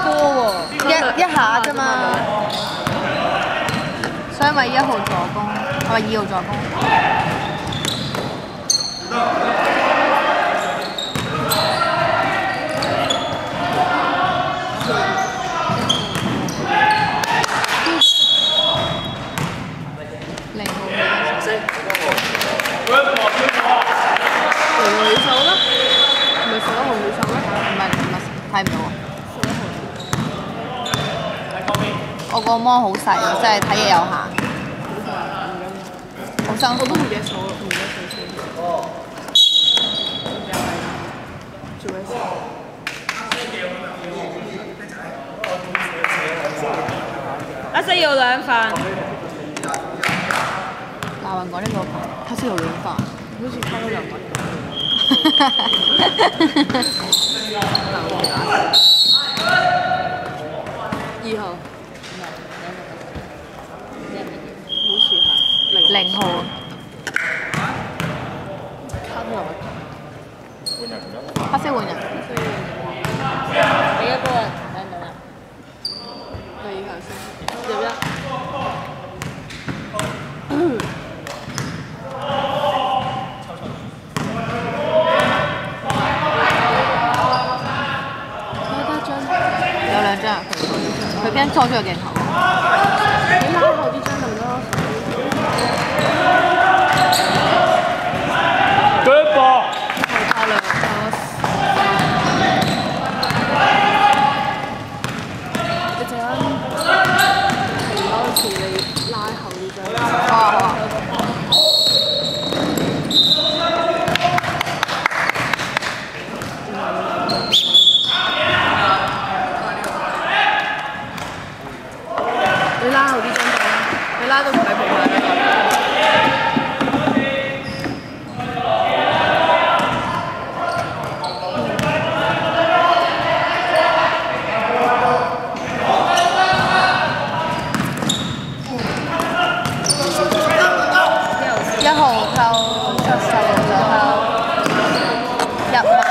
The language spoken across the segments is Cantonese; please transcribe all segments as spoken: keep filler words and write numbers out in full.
多喎，一一下啫嘛。所以咪一號助攻，係咪二號助攻？零號起零號起手啦，唔係十一號起手咩？唔係唔係睇唔到啊！我個芒好細啊，即係睇嘢有限。好辛苦。我都唔記得數啦，唔記得數數。做咩事？阿四要兩份。大雲講呢個，他是有兩份，好似差咗兩蚊。二號。零號。黑色換人。俾一個人，等等啦。第二球先，入一。有兩張，佢邊拖咗個鏡頭。你拉後啲張咁多。舉波。太兩個。你陣間停嗰時，你拉後啲張。哦好。你拉後啲張凳啦，你拉到唔係平衡嗰度。一號扣出十號就扣入埋。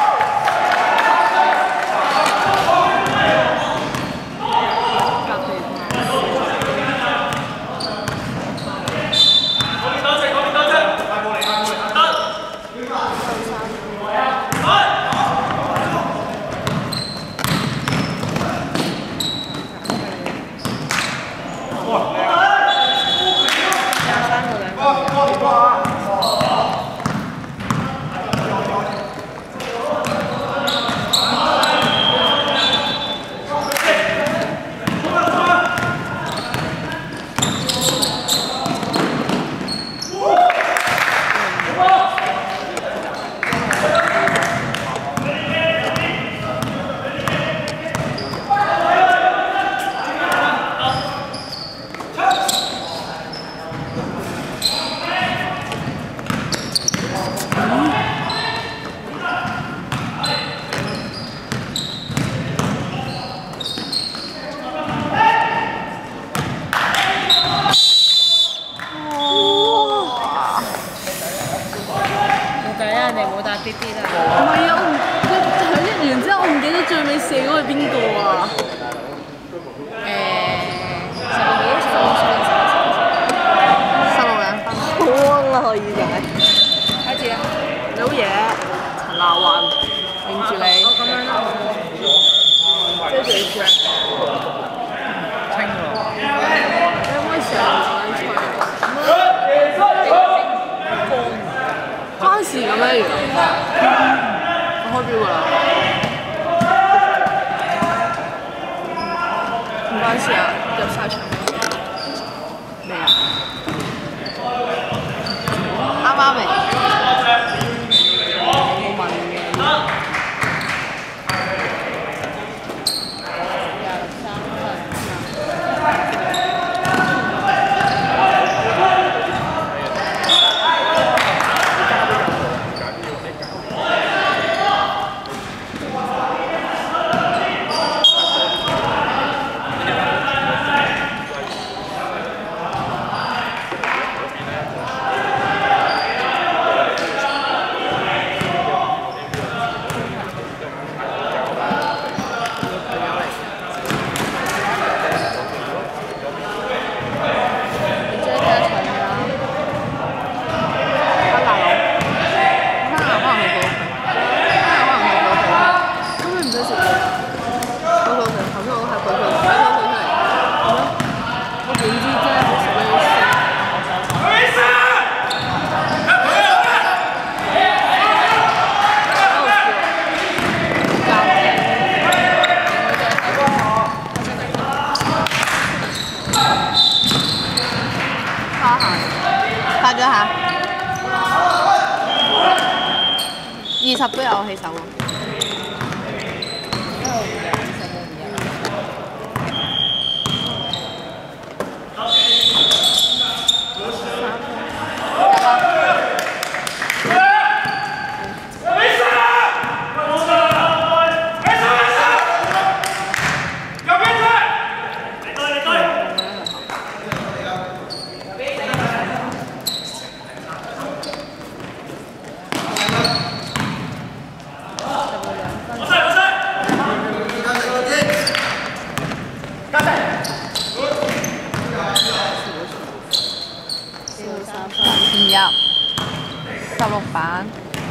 啲啲啦，唔係啊！我佢響一完之後，我唔記得最尾射嗰個係邊個啊？誒，十六幾？十六十六十六兩分，好啊！可以解。開始啊！你好嘢，陳立雲，認住你。我咁樣啦，遮住你隻。清喎。你可唔可以成日玩吹？關事嘅咩？原來我開標㗎啦，唔關事啊，入曬場未啊？啱啱嚟，冇問嘅。 都有起手喎。唔入，十六板。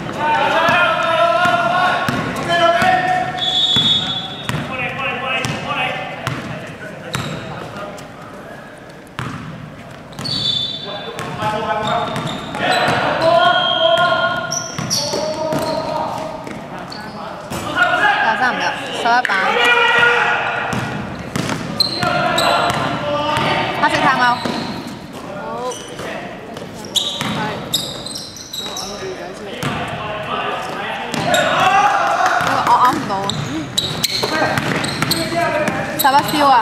廿三唔入，十一板。黑色探勾。 我唔到，十一燒啊！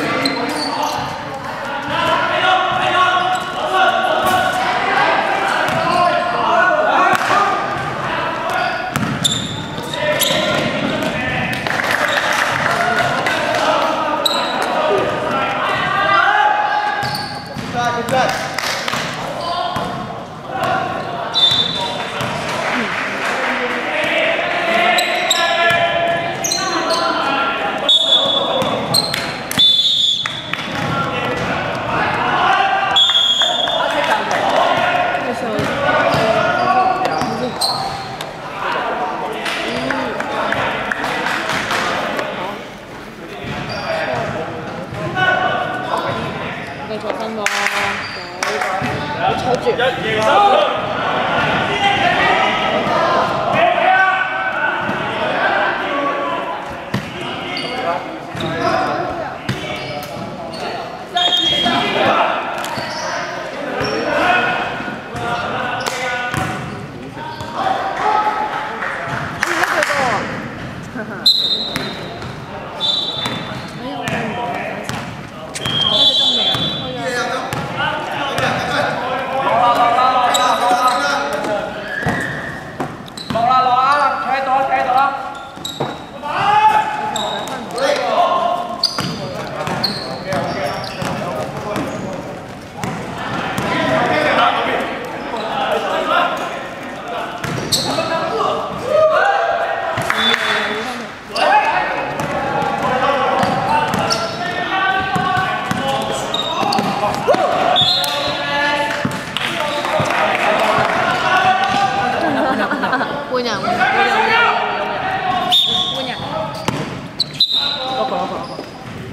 繼續分喎，你坐住。換人，換人，換人。嗰個嗰個嗰個。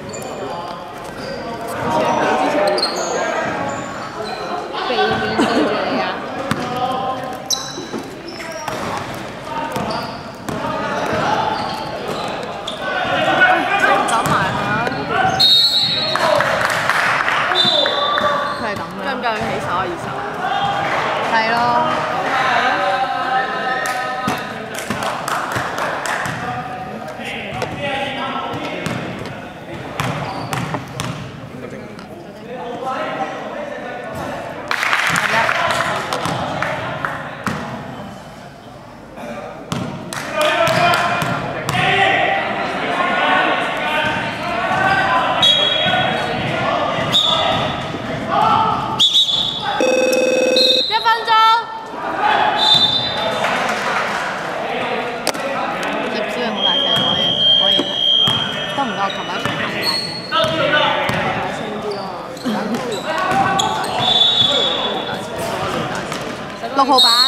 之前係咁啊！避免對住你啊！走埋下。佢係咁嘅。夠唔夠起手啊？二手。係咯。 六號板，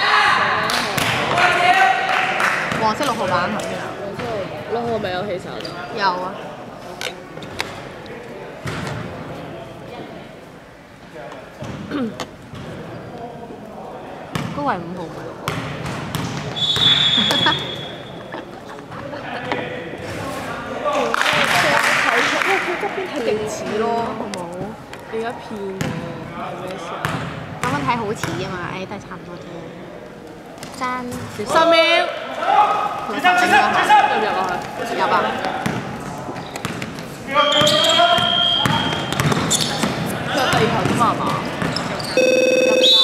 黃色六號板係邊啊？ 六號咪有起手㗎？ 有啊。高圍五號唔係六號。 側邊睇勁似咯，好冇？而家片嘅係咩事啊？ 咁樣睇好似啊嘛，誒都係差唔多啫。爭十秒。 佢三點啦， 入唔入啊？ 入啊！ 佢有第二球啫嘛係嘛？ 入晒。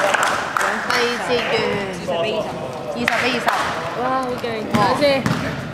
第二次完。二十比二十。二十比二十。 哇，好勁！睇下先。